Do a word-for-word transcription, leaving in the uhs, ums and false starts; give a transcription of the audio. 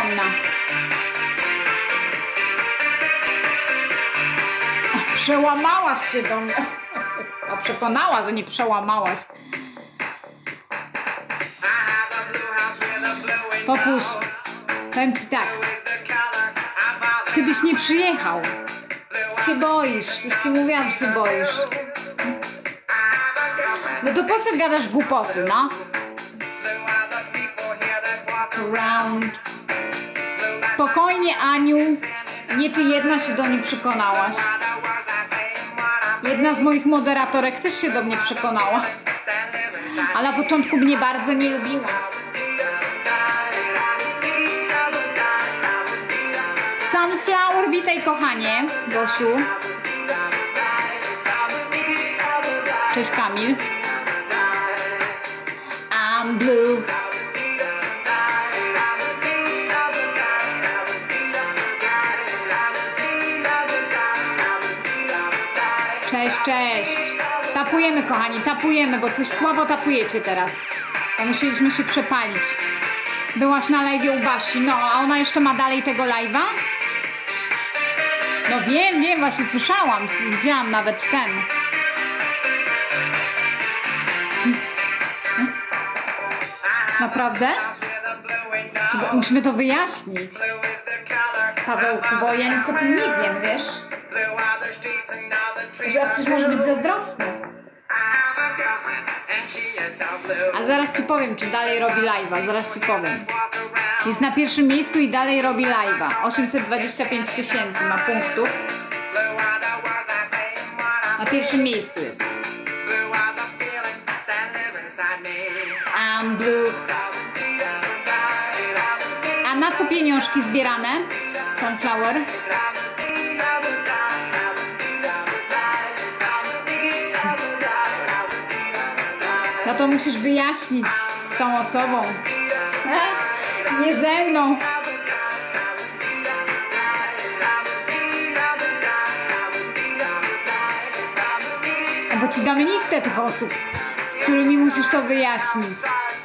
ogromna. Przełamałaś się do mnie. A przekonała, że nie przełamałaś. Popuś, powiem ci tak. Ty byś nie przyjechał. Ty się boisz. Już ci mówiłam, że się boisz. No to po co gadasz głupoty, no? Round. Spokojnie, Aniu. Nie ty jedna się do mnie przekonałaś. Jedna z moich moderatorek też się do mnie przekonała. A na początku mnie bardzo nie lubiła. Sunflower, witaj kochanie. Gosiu. Cześć Kamil. I'm blue. Cześć, cześć. Tapujemy kochani, tapujemy, bo coś słabo tapujecie teraz. To musieliśmy się przepalić. Byłaś na live'ie u Basi, no a ona jeszcze ma dalej tego live'a? No wiem, wiem, właśnie słyszałam, widziałam nawet ten. Naprawdę? To, musimy to wyjaśnić. Pawełku, bo ja nic o tym nie wiem, wiesz? Że ktoś może być zazdrosny. A zaraz ci powiem, czy dalej robi live'a. Zaraz ci powiem. Jest na pierwszym miejscu i dalej robi live'a. osiemset dwadzieścia pięć tysięcy ma punktów. Na pierwszym miejscu jest. I'm blue. A na co pieniążki zbierane? Sunflower? No to musisz wyjaśnić z tą osobą. E? Nie ze mną. Bo ci damy listę tych osób, z którymi musisz to wyjaśnić.